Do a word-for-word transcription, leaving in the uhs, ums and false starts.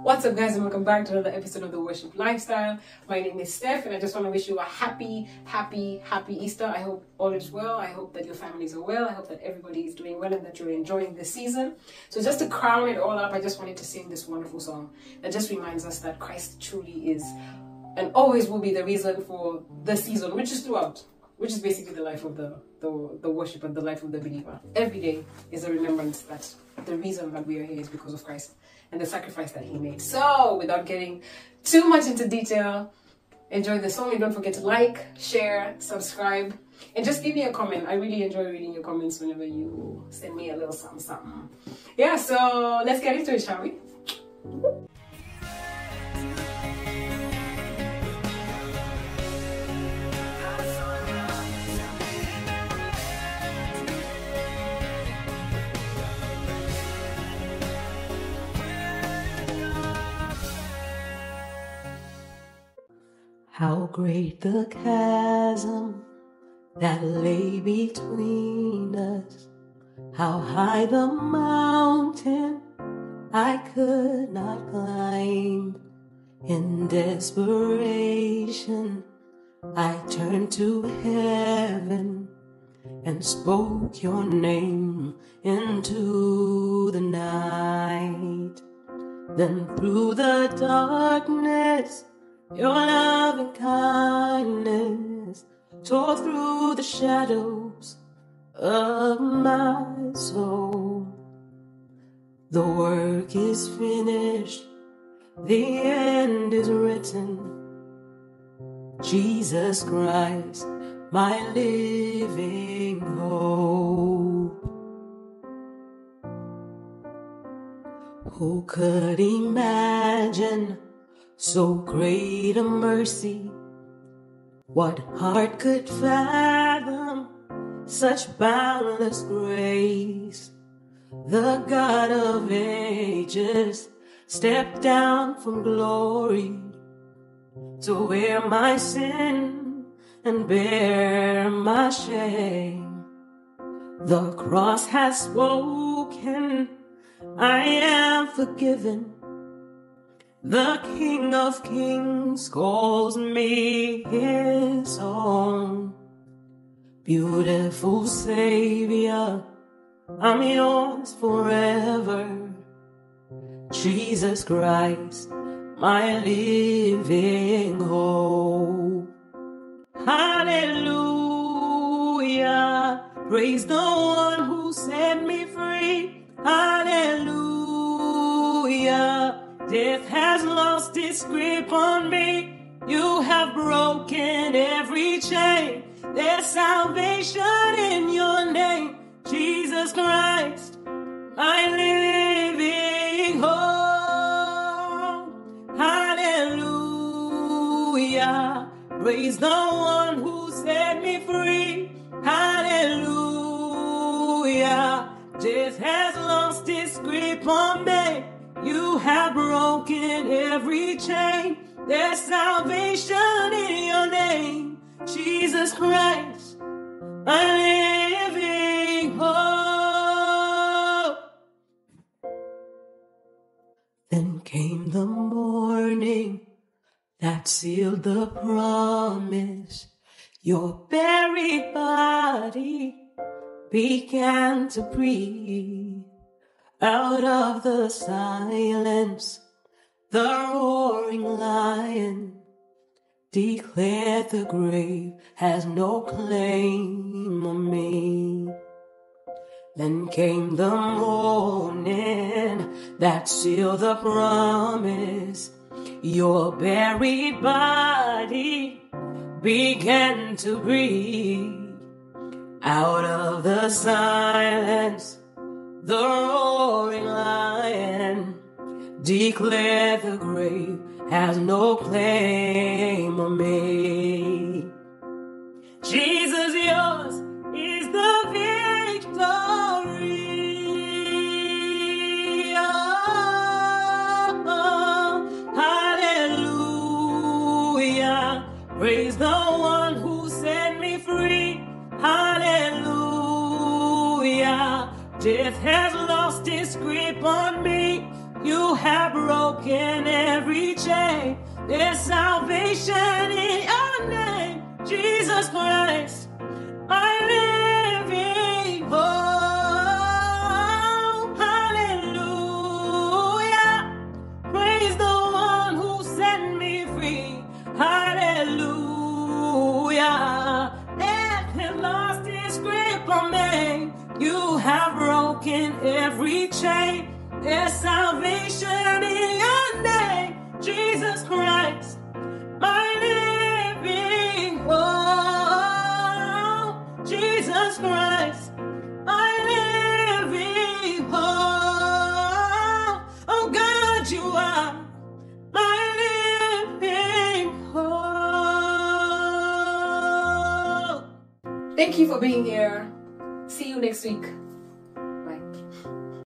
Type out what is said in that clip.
What's up, guys, and welcome back to another episode of The Worship Lifestyle. My name is Steph, and I just want to wish you a happy, happy, happy Easter. I hope all is well. I hope that your families are well. I hope that everybody is doing well and that you're enjoying this season. So just to crown it all up, I just wanted to sing this wonderful song that just reminds us that Christ truly is and always will be the reason for the season, which is throughout, which is basically the life of the, the, the worshiper, the life of the believer. Every day is a remembrance that the reason that we are here is because of Christ and the sacrifice that he made. So without getting too much into detail, enjoy the song and don't forget to like, share, subscribe, and just give me a comment. I really enjoy reading your comments whenever you send me a little something, something. Yeah, so let's get into it, shall we? How great the chasm that lay between us, how high the mountain I could not climb. In desperation, I turned to heaven and spoke your name into the night. Then through the darkness, your love and kindness tore through the shadows of my soul. The work is finished, the end is written. Jesus Christ, my living hope. Who could imagine so great a mercy? What heart could fathom such boundless grace? The God of ages stepped down from glory to wear my sin and bear my shame. The cross has spoken, I am forgiven. The King of Kings calls me his own. Beautiful Savior, I'm yours forever. Jesus Christ, my living hope. Hallelujah, praise the one who set me free. Hallelujah, death has lost its grip on me. You have broken every chain. There's salvation in your name, Jesus Christ, my living hope. Hallelujah, praise the one who set me free. Hallelujah, death has lost its grip on me. You have broken every chain. There's salvation in your name, Jesus Christ, my living hope. Then came the morning that sealed the promise. Your buried body began to breathe. Out of the silence, the roaring lion declared the grave has no claim on me. Then came the morning that sealed the promise. Your buried body began to breathe. Out of the silence, the roaring lion declared the grave has no claim on me. Jesus, yours is the victory. Oh, hallelujah, praise the one who set me free. Hallelujah, death has lost its grip on me. You have broken name. There's salvation in your name, Jesus Christ, my living hope. Hallelujah. Praise the one who set me free. Hallelujah. Death has lost its grip on me. You have broken every chain. There's salvation in your name, Jesus Christ, my living hope. Jesus Christ, my living hope. Oh God, you are my living hope. Thank you for being here. See you next week.